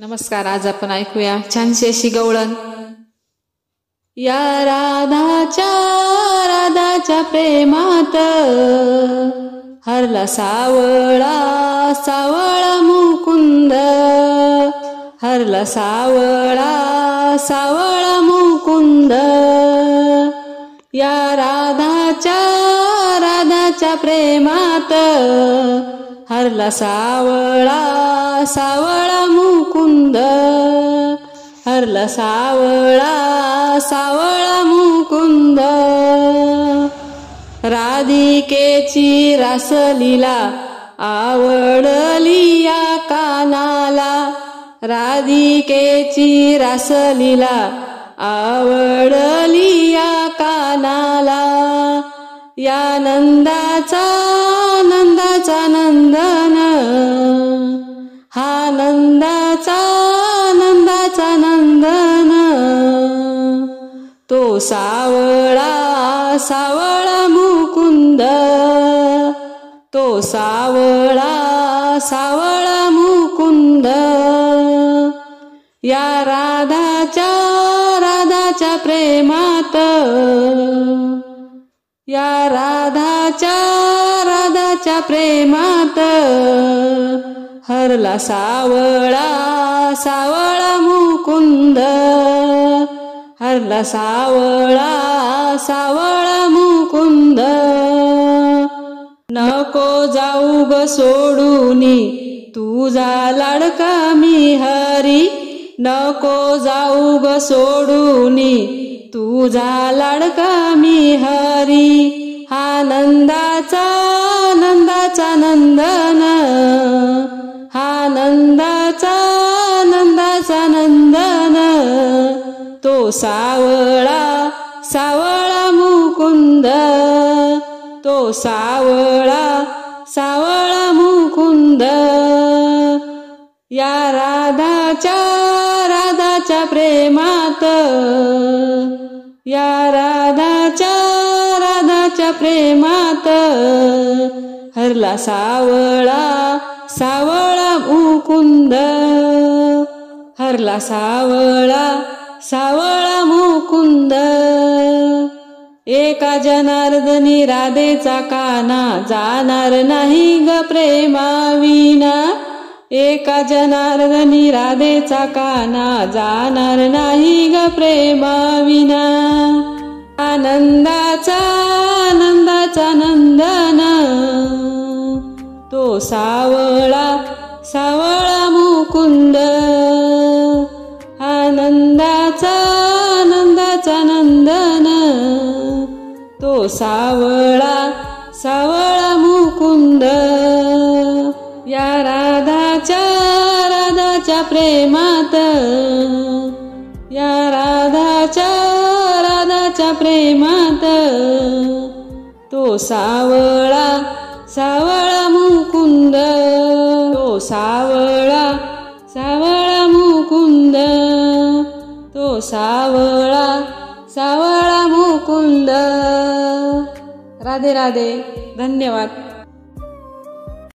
नमस्कार. आज आपण ऐकूया छानशी अशी गवळण. या राधाच्या प्रेमात हरला सावळा सावळा मुकुंद, हरला सावळा सावळा मुकुंद. या राधाच्या प्रेमात हरला सावळा सावळा मुकुंद, हरला सावळा सावळा मुकुंद. राधिकेची रासलीला आवडली या कानाला, राधिकेची रासलीला आवडली या कानाला. या नंदाचा नंदन, हा नंदाचा नंदन. तो सावळा सावळा मुकुंद, तो सावळा सावळा मुकुंद. या राधाच्या प्रेमात, या राधाच्या प्रेमात हरला सावळा सावळा मुकुंद, हरला सावळा सावळा मुकुंद. नको जाऊ ग सोडूनी तुझा लाडका मी हरी, नको जाऊ ग सोडूनी तुझा लाडका मी हरी. हा नंदाचा नंदन, हा नंदाचा नंदन. तो सावळा सावळा मुकुंद, तो सावळा सावळा मुकुंद. या राधाच्या प्रेमात, या राधाच्या प्रेमात हरला सावळा सावळा मुकुंद, हरला सावळा सावळा मुकुंद. एका जनार्दनी राधेचा काना जाणार नाही ग प्रेमाविना, एका जनार्दनी राधेचा काना जाणार नाही ग प्रेमाविना. आनंदाचा नंदन, तो सावळा सावळा मुकुंद. आनंदाचा नंदन, तो सावळा सावळा मुकुंद. या राधाच्या प्रेमात, या राधाच्या प्रेमात तो सावळा सावळा मुकुंद, तो सावळा सावळा मुकुंद, तो सावळा सावळा मुकुंद. राधे राधे. धन्यवाद.